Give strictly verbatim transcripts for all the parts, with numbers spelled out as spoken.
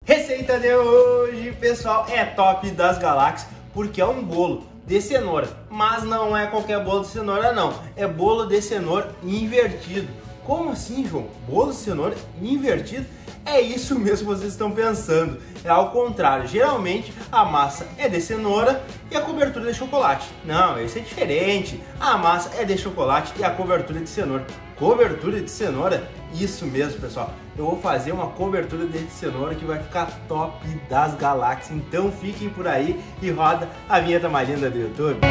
Receita de hoje, pessoal, é top das galáxias, porque é um bolo de cenoura, mas não é qualquer bolo de cenoura não, é bolo de cenoura invertido. Como assim, João? Bolo de cenoura invertido? É isso mesmo que vocês estão pensando, é ao contrário. Geralmente a massa é de cenoura e a cobertura é de chocolate. Não, esse é diferente, a massa é de chocolate e a cobertura é de cenoura. Cobertura de cenoura? Isso mesmo, pessoal. Eu vou fazer uma cobertura de cenoura que vai ficar top das galáxias. Então fiquem por aí e roda a vinheta mais linda do YouTube.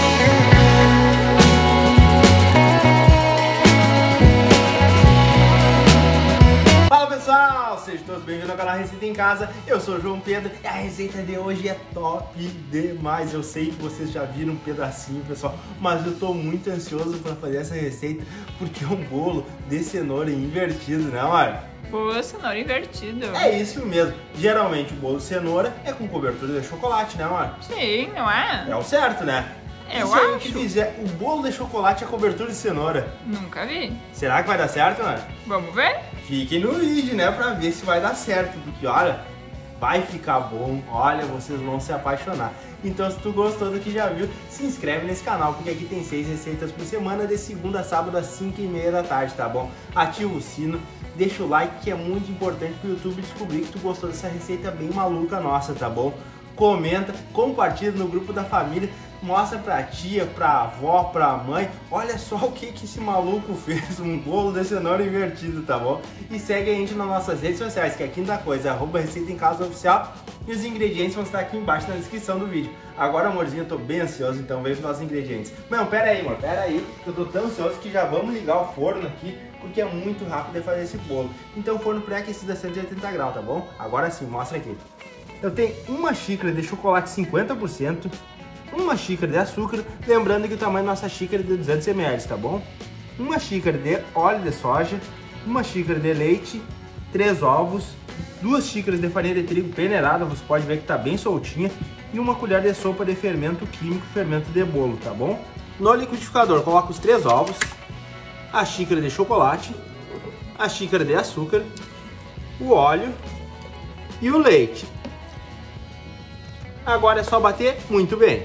Fala pessoal, sejam todos bem-vindos ao canal Receita em Casa. Eu sou o João Pedro e a receita de hoje é top demais. Eu sei que vocês já viram um pedacinho, pessoal, mas eu tô muito ansioso para fazer essa receita porque é um bolo de cenoura invertido, né, Mar? Bolo de cenoura invertido. É isso mesmo. Geralmente o bolo de cenoura é com cobertura de chocolate, né, Mar? Sim, não é? É o certo, né? Eu e se a acho. gente fizer o bolo de chocolate e a cobertura de cenoura? Nunca vi. Será que vai dar certo, Mar? Vamos ver? Fiquem no vídeo, né, pra ver se vai dar certo, porque olha, vai ficar bom, olha, vocês vão se apaixonar. Então se tu gostou do que já viu, se inscreve nesse canal, porque aqui tem seis receitas por semana, de segunda a sábado às cinco e meia da tarde, tá bom? Ativa o sino, deixa o like, que é muito importante pro YouTube descobrir que tu gostou dessa receita bem maluca nossa, tá bom? Comenta, compartilha no grupo da família, mostra pra tia, pra avó, pra mãe, olha só o que que esse maluco fez, um bolo de cenoura invertido, tá bom? E segue a gente nas nossas redes sociais, que é a quinta coisa, arroba Receita em Casa Oficial, e os ingredientes vão estar aqui embaixo na descrição do vídeo. Agora, amorzinho, eu tô bem ansioso, então veja os nossos ingredientes. Não, pera aí, amor, pera aí, eu tô tão ansioso que já vamos ligar o forno aqui, porque é muito rápido de fazer esse bolo. Então, forno pré-aquecido a cento e oitenta graus, tá bom? Agora sim, mostra aqui. Eu tenho uma xícara de chocolate cinquenta por cento, uma xícara de açúcar, lembrando que o tamanho da nossa xícara é de duzentos mililitros, tá bom? Uma xícara de óleo de soja, uma xícara de leite, três ovos, duas xícaras de farinha de trigo peneirada, você pode ver que tá bem soltinha, e uma colher de sopa de fermento químico, fermento de bolo, tá bom? No liquidificador, coloca os três ovos, a xícara de chocolate, a xícara de açúcar, o óleo e o leite. Agora é só bater muito bem.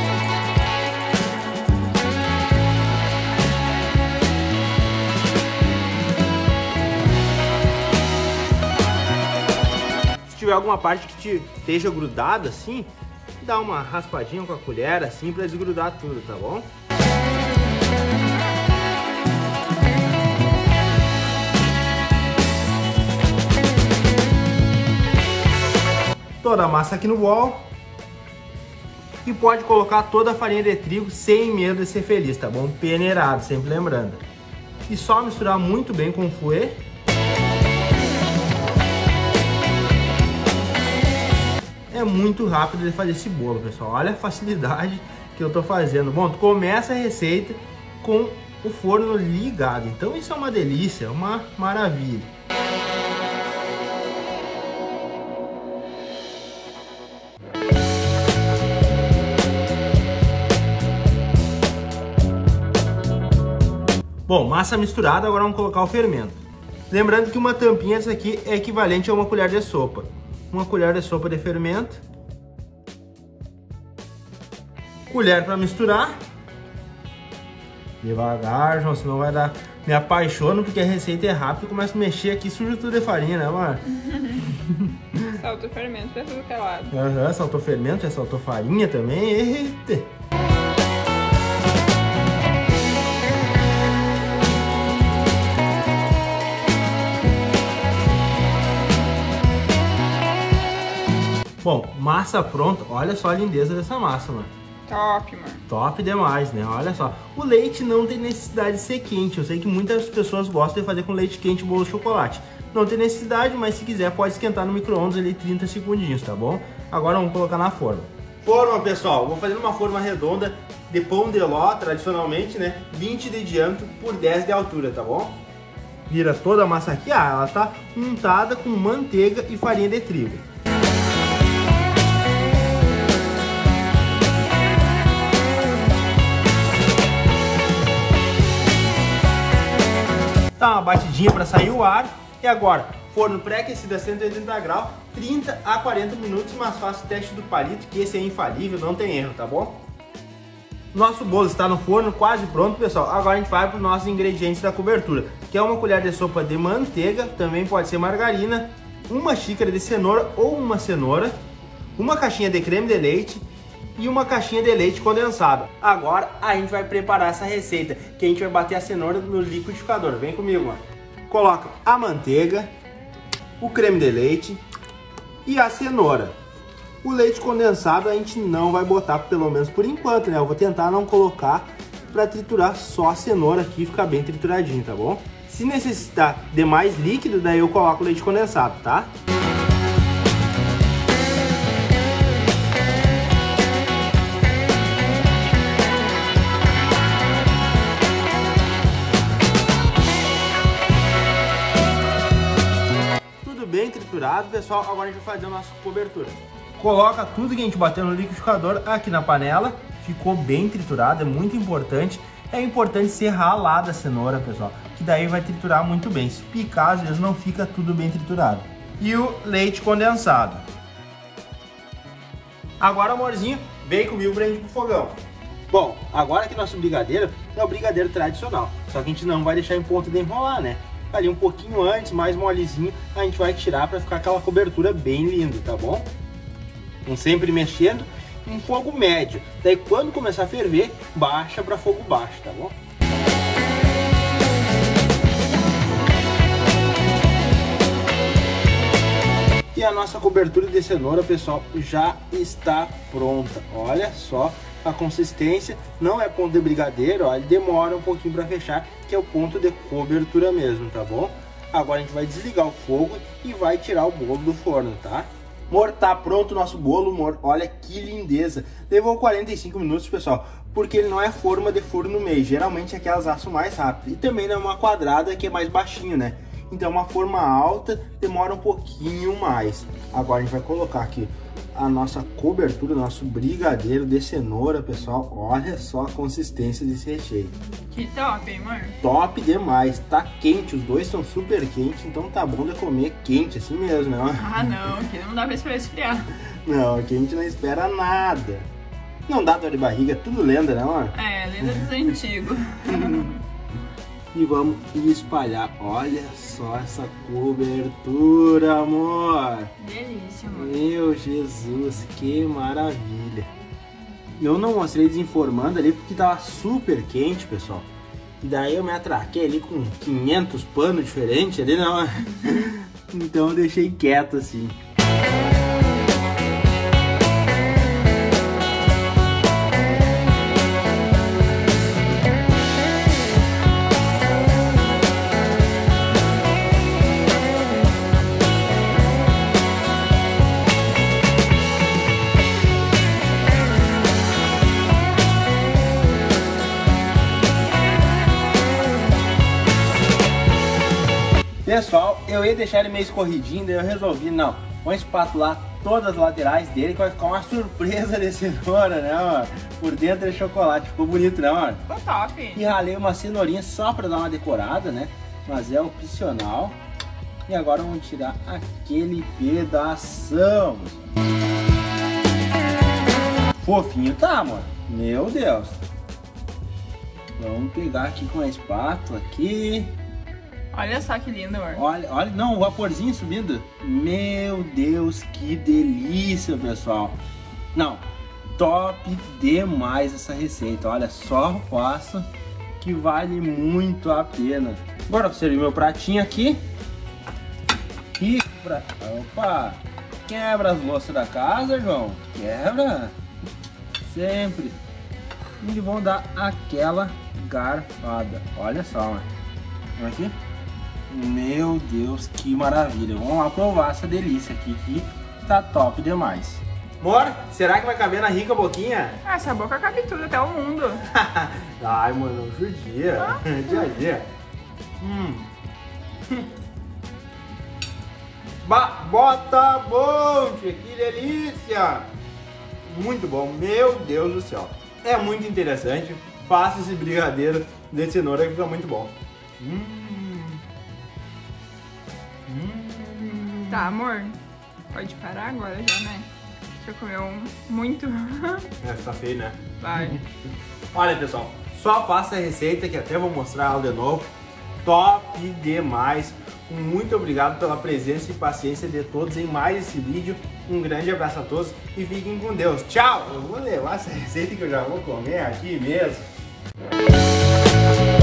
Se tiver alguma parte que te esteja grudada assim, dá uma raspadinha com a colher assim para desgrudar tudo, tá bom? Toda a massa aqui no bowl. E pode colocar toda a farinha de trigo sem medo de ser feliz, tá bom? Peneirado, sempre lembrando. E só misturar muito bem com o fouet. É muito rápido de fazer esse bolo, pessoal. Olha a facilidade que eu tô fazendo. Bom, tu começa a receita com o forno ligado. Então isso é uma delícia, é uma maravilha. Bom, massa misturada, agora vamos colocar o fermento. Lembrando que uma tampinha dessa aqui é equivalente a uma colher de sopa. Uma colher de sopa de fermento. Colher para misturar. Devagar, João, senão vai dar... Me apaixono porque a receita é rápida e começa a mexer aqui, suja tudo de farinha, né, amor? Saltou fermento pra tudo que é lado. Aham, uhum, saltou fermento, já saltou farinha também. Eita! Bom, massa pronta. Olha só a lindeza dessa massa, mano. Top, mano. Top demais, né? Olha só. O leite não tem necessidade de ser quente. Eu sei que muitas pessoas gostam de fazer com leite quente bolo de chocolate. Não tem necessidade, mas se quiser pode esquentar no micro-ondas ali trinta segundinhos, tá bom? Agora vamos colocar na forma. Forma, pessoal. Vou fazer uma forma redonda de pão de ló, tradicionalmente, né? vinte de diâmetro por dez de altura, tá bom? Vira toda a massa aqui. Ah, ela tá untada com manteiga e farinha de trigo. Dá uma batidinha para sair o ar. E agora, forno pré-aquecido a cento e oitenta graus trinta a quarenta minutos, mas faça o teste do palito, que esse é infalível, não tem erro, tá bom? Nosso bolo está no forno, quase pronto, pessoal. Agora a gente vai para os nossos ingredientes da cobertura, que é uma colher de sopa de manteiga, também pode ser margarina, uma xícara de cenoura ou uma cenoura, uma caixinha de creme de leite e uma caixinha de leite condensado. Agora a gente vai preparar essa receita, que a gente vai bater a cenoura no liquidificador. Vem comigo, mano. Coloca a manteiga, o creme de leite e a cenoura. O leite condensado a gente não vai botar, pelo menos por enquanto, né? Eu vou tentar não colocar para triturar só a cenoura aqui e ficar bem trituradinho, tá bom? Se necessitar de mais líquido, daí eu coloco o leite condensado, tá? Tudo bem triturado, pessoal. Agora a gente vai fazer a nossa cobertura. Coloca tudo que a gente bateu no liquidificador aqui na panela. Ficou bem triturado, é muito importante. É importante ser ralada a cenoura, pessoal, que daí vai triturar muito bem. Se picar, às vezes não fica tudo bem triturado. E o leite condensado. Agora, amorzinho, vem comigo pra gente ir pro fogão. Bom, agora que nosso brigadeiro é o brigadeiro tradicional. Só que a gente não vai deixar em ponto de enrolar, né? Ali um pouquinho antes, mais molezinho, a gente vai tirar pra ficar aquela cobertura bem linda, tá bom? Então, sempre mexendo em fogo médio. Daí quando começar a ferver, baixa para fogo baixo, tá bom? E a nossa cobertura de cenoura, pessoal, já está pronta. Olha só a consistência. Não é ponto de brigadeiro, ó, ele demora um pouquinho para fechar, que é o ponto de cobertura mesmo, tá bom? Agora a gente vai desligar o fogo e vai tirar o bolo do forno, tá? Amor, tá pronto o nosso bolo, amor. Olha que lindeza. Levou quarenta e cinco minutos, pessoal, porque ele não é forma de furo no meio. Geralmente aquelas assam mais rápido. E também não é uma quadrada que é mais baixinho, né? Então uma forma alta demora um pouquinho mais. Agora a gente vai colocar aqui a nossa cobertura, nosso brigadeiro de cenoura, pessoal. Olha só a consistência desse recheio. Que top, hein, amor? Top demais. Tá quente, os dois estão super quentes, então tá bom de comer quente assim mesmo, né? Ah, não, aqui não dá pra esperar esfriar. Não, aqui a gente não espera nada. Não dá dor de barriga, tudo lenda, né, amor? É, lenda dos antigos. E vamos espalhar. Olha só essa cobertura, amor. Delícia, amor. Meu Jesus, que maravilha. Eu não mostrei desenformando ali porque tava super quente, pessoal. E daí eu me atraquei ali com quinhentos panos diferentes ali, não. Então eu deixei quieto assim. Pessoal, eu ia deixar ele meio escorridinho, daí eu resolvi, não, vou espatular todas as laterais dele, que vai ficar uma surpresa de cenoura, né, mano? Por dentro é chocolate, ficou bonito, né, mano? Ficou top. E ralei uma cenourinha só pra dar uma decorada, né? Mas é opcional. E agora vamos tirar aquele pedação. Fofinho tá, mano? Meu Deus. Vamos pegar aqui com a espátula aqui. Olha só que lindo, amor. Olha, olha, não, o vaporzinho subindo. Meu Deus, que delícia, pessoal. Não, top demais essa receita. Olha, só faço que vale muito a pena. Agora vou servir meu pratinho aqui. E pra... Opa! Quebra as louças da casa, João. Quebra. Sempre. E vão dar aquela garfada. Olha só, mano. Olha aqui. Meu Deus, que maravilha. Vamos lá provar essa delícia aqui, que tá top demais. Amor, será que vai caber na rica boquinha? Ah, essa boca cabe tudo, até o mundo. Ai, mano, judia. Ah. Dia a dia. Hum. Ba bota bom, que delícia. Muito bom, meu Deus do céu. É muito interessante. Faça esse brigadeiro de cenoura que fica muito bom. Hum. Tá, amor. Pode parar agora já, né? Já comeu muito. É, tá feio, né? Vai. Olha, pessoal, só faça a receita que até vou mostrar ela de novo. Top demais. Muito obrigado pela presença e paciência de todos em mais esse vídeo. Um grande abraço a todos e fiquem com Deus. Tchau! Eu vou levar essa receita que eu já vou comer aqui mesmo.